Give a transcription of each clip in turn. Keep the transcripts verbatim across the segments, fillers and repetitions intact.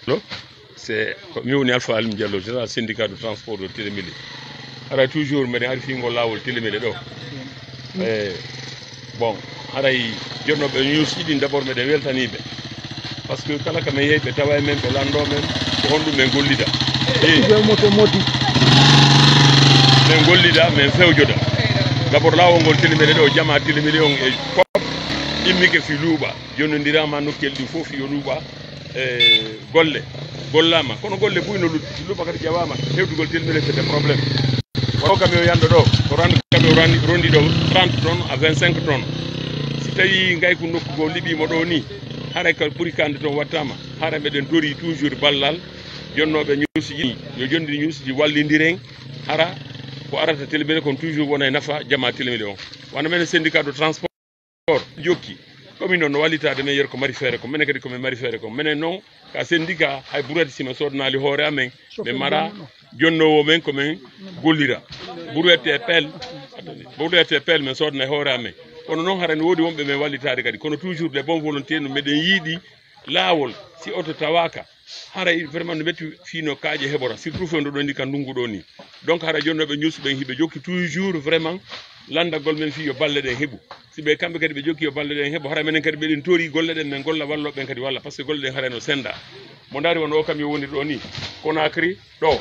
c'est mi woni Alpha Alim Diallo général syndicat de transport de Télémélé ara toujours mbeɗen ari fingol lawol Télémélé ɗo e bon haray jonnoɓe news ɗiɗi d'abord meɗen weltaniɓe par ce que kala ka men yeeyi ɓe tawa men ɓe lando men ko honɗum men gollida e moto modi men gollida men fewjoda d'abord lawol ngol Télémélé ɗo jama Télémélé on e pop immike fi luuɓa jonnodirama nokkel ɗi fof yo luuɓa e golle gollama kono golle buyno luuɗi luuɓa kadi ƴewama hewdugol Télémélé c'est des problèmes waɗo kam yo yando ɗo ko rande kam yo rondi ɗo trente tonnes à vingt-cinq tonnes si tawi gayko nokkugo liɓimo ɗo ni haray ka ɓuuri kande toon wattama hara meɗen tori toujours ballal jonnoɓe ñuusiji yo jondiri ñuusiji wallidiren hara ko arata Télémélé kon toujours wona e nafa jama Télémélé on wona men syndicat de transport jokki commune o no wallitade men yeru ko mari feere ko minen kadi komin mari feere ko minen noon ka syndicat hay ɓuurati sima sodnali hoore amen ɓe mara jonnowo men komin gollira ɓuurete e pelle ɓuurete e pelle min sodna e hoore amen kono noon harani woodi wonɓe men wallitade kadi kono toujours les bons volontés no meɗen yiiɗi laawol si oto tawaka haray vraiment no metti fino kaaƴe heɓora surtout fo ndo ɗo ndi ka ndungu ɗo ni donc hara jonnoɓe ñusuɓen hiɓe jokki toujours vraiment landagol men fi yo balle ɗen heeɓu si ɓe kamɓe kadi ɓe jokki yo balle ɗen heeɓu hara minen kadi ɓeɗen tori golle ɗen men golla walloɓen kadi walla par ce que golle ɗen harano senda mo daari won o kam yo woni ɗo ni Conakry ɗo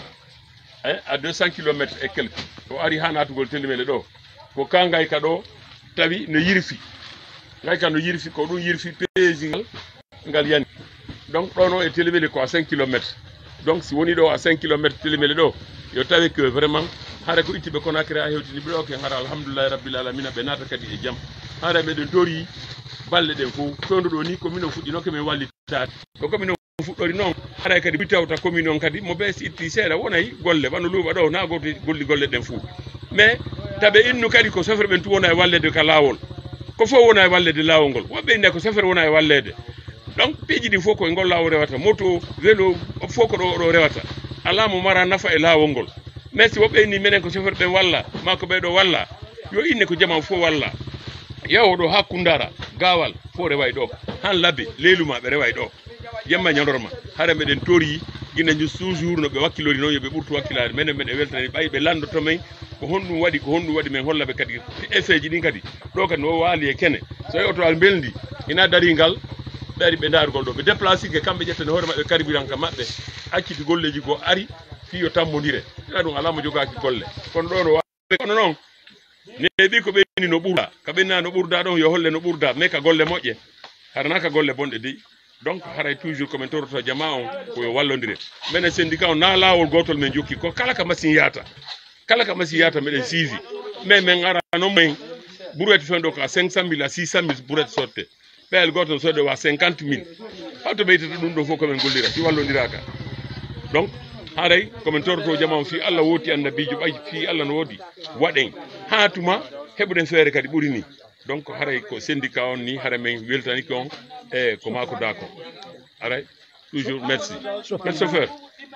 e à deux cents kilomètres et quelque o ari ha natugol Télémélé ɗo ko ka gayka ɗo tawi no yirfi gayka no yirfi ko ɗum yirfi peesi ngal ngal yani donc ɗon o e Télémélé ko à cinq kilomètres donc si woni ɗo à cinq kilomètres Télémélé ɗo yo tawi que vraiment hara ko ittiɓe Conakry ha hewtini ɓe ɗo ke hara alhamdoulillahi rabbil alamina ɓe naata kadi e jaam hara meɗen tori balle ɗen fof fewndo ɗo ni commune o fuɗɗinoke min wallitade ko commune o fuɗɗori noon haray kadi ɓi tawta commune on kadi mo ɓe si itti seeɗa wonay golle ɓano luuɓa ɗo na goto golli golle ɗen fof mais taɓe innu kadi ko chauffeur ɓen tu wona e wallede ka lawol ko fof wona e wallede lawol ngol woɓɓe inde ko chauffeur wona e wallede donc piiji ɗi fof koye ngol lawol rewata moto vélo fof ko ɗo ɗo rewata ala mo mara nafa e lawol ngol mais si woɓɓe inni minen ko chauffeur ɓen walla ma ko ɓeɗo walla yo inne ko jama fof walla yawo ɗo ha Koundara gawal fof reway ɗo han labbe leeluma ɓe reway ɗo yamma ñandorma hara meɗen tori guina jus toujours no ɓe wakkilori noon yoɓe ɓurtu wakkilade minen meɗen weltani ɓay ɓe landoto men ko honɗum waɗi ko honɗum waɗi men hollaɓe kadi effet ji ɗin kadi ɗo kadi no waali e kene so tawi oto al beldi ina daringal ɓe ari ɓe darugol ɗo ɓe déplacé ke kamɓe ƴettane hoore maɓɓe carburant ka maɓɓe acciti golleji go ari fiyo tammodire ina ɗum alama jogaki golle kono ɗo no wawi kono noon neeɓi ko ɓenni no ɓurda ka ɓenna no ɓurda ɗon yo holle no ɓurda mais ka golle moƴƴe harana ka golle bonɗe dey donc haray toujours komin toroto jama on koyo wallodire minen syndicat o na lawol gotol men jokki ko kala ka machine yata kala ka machine yata meɗen suivi mais min arano men ɓuurete fen ɗo ko à cinq cent mille à six cent mille ɓuurete sotte ɓeyel goto soode wa cinquante mille hawto ɓeytata ɗum ɗo fof komin gollira si wallodiraka donc haray komin toroto jama on fi Allah woti annabijo ɓay fi Allah no woodi waɗen ha tuma heɓuɗen feere kadi ɓuuri ni donc haray ko syndicat on ni hara men weltani kon e ko mako dako haray toujours merci merci chauffeur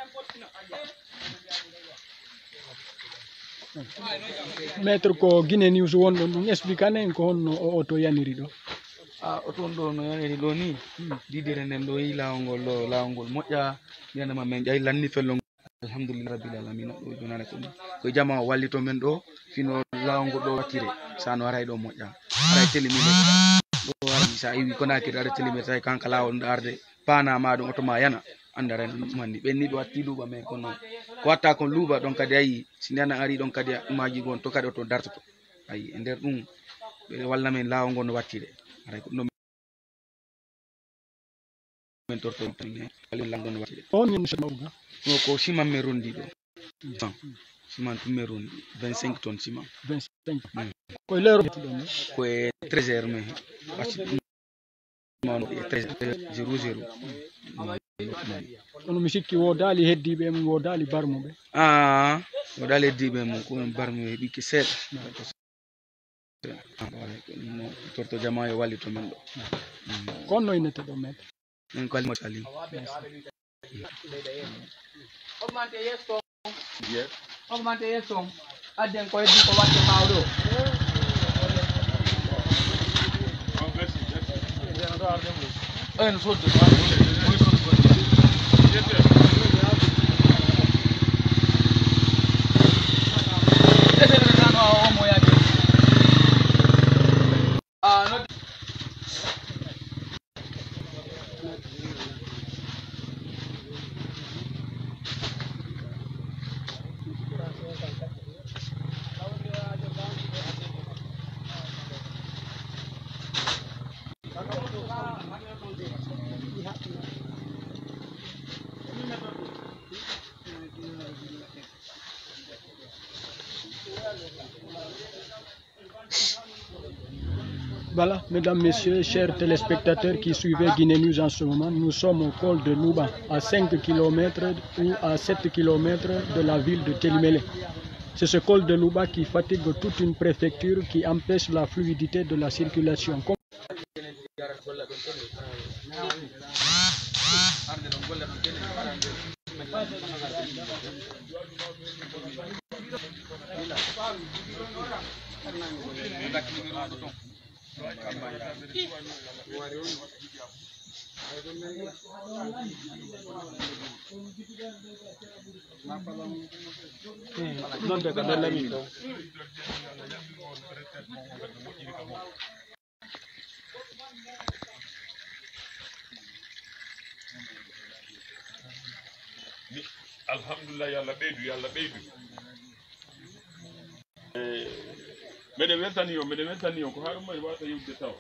maître ko Guinée News wonɗon ɗum expliquane en ko honno o auto yaniri ɗo a oton ɗo no yaniri ɗo ni didire nden ɗo yi lawol ngol ɗo lawol ngol moƴƴa mbiyanama min ƴayi lanni fello alhamdulillah rabbil alamina ɗo jonane ko koye jama o wallito men ɗo fino lawol ngol ɗo wattire sano aray ɗo moƴƴa aray Télémélé ɗo ari sa iwi Conakry aɗa Télémélé tawi kanka lawol ɗo arde panama ɗum oto ma yana anda ren ɗumandi ɓenni ɗo watti luuɓa mais kono ko watta kon luuɓa ɗon kadi ayi si ndena ari ɗon kadi ɗumaji gon to kadi oto dartoto ayi e nder ɗum ɓe walla men lawol ngol no wattire aray ko ɗum men torto langon no wattire on yen monsieur Mawga no ko ciment men rondi ɗo ciment tum men rondi vingt-cinq tonnes ciment vingt-cinq koye leero ɗon koye treize heures men wacci ɗum treize zéro zéro kono mi sikki wodali heddiɓe mum wodali barmuɓe a wodali heddiɓe mum komin barmuɓe ɓikke seeɗa torto jama yo wallito men ɗo kon no innete ɗo maître min ko alimo alim augmente yesso adden ko heddi ko watte mawɗo en sodde Voilà, mesdames, messieurs, chers téléspectateurs qui suivent Guinée News en ce moment, nous sommes au col de Louba, à cinq kilomètres ou à sept kilomètres de la ville de Télimélé. C'est ce col de Louba qui fatigue toute une préfecture, qui empêche la fluidité de la circulation. Alhamdulillah, yalla ɓeydu yalla ɓeydu meɗen weltani yo meɗen weltani yo ko haɗum mari wawata yewde taw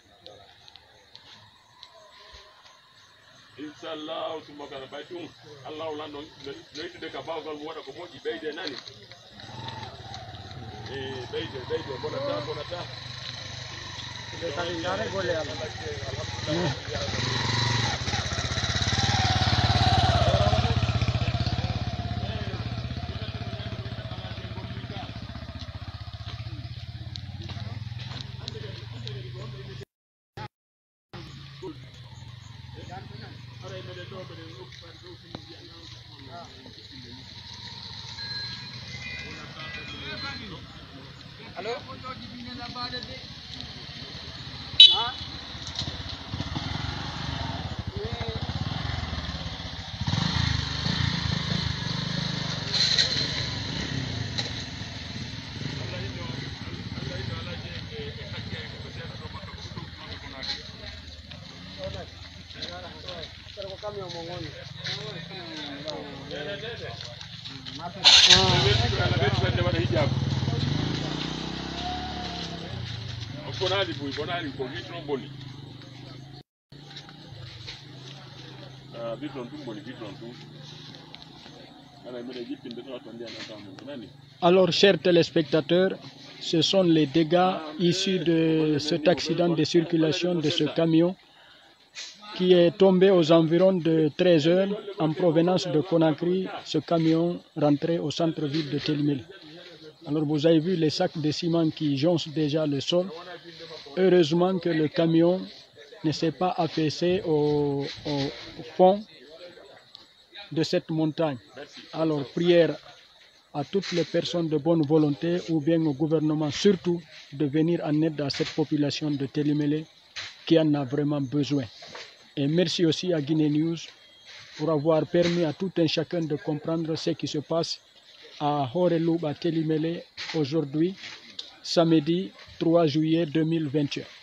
inchallahu summa kana ɓay ɗum allahu lan noon no yittude ka bawgal mo waɗa ko moƴƴi ɓeyde nani e ɓeyde ɓeyde bonata bonata Allô? Hein? bonani boy bonani ko vitron boni ah vitron tum boni vitron tum ala mi de jippinde to to ndian ensemble nani. Alors, chers téléspectateurs, ce sont les dégâts issus de cet accident de circulation de ce camion qui est tombé aux environs de treize heures en provenance de Conakry, ce camion rentré au centre-ville de Télimélé. Alors vous avez vu les sacs de ciment qui jonchent déjà le sol. Heureusement que le camion ne s'est pas affaissé au, au fond de cette montagne. Alors prière à toutes les personnes de bonne volonté ou bien au gouvernement surtout de venir en aide à cette population de Télimélé qui en a vraiment besoin. Et merci aussi à Guinée News pour avoir permis à tout un chacun de comprendre ce qui se passe à Horelouba Télimélé aujourd'hui, samedi trois juillet deux mille vingt et un.